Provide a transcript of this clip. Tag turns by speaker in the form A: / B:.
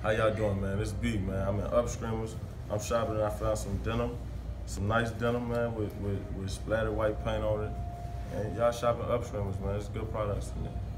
A: How y'all doing, man? This B, man. I'm in Upstreamers. I'm shopping and I found some denim, some nice denim, man, with splattered white paint on it. And y'all shopping Upstreamers, man. It's good products in there.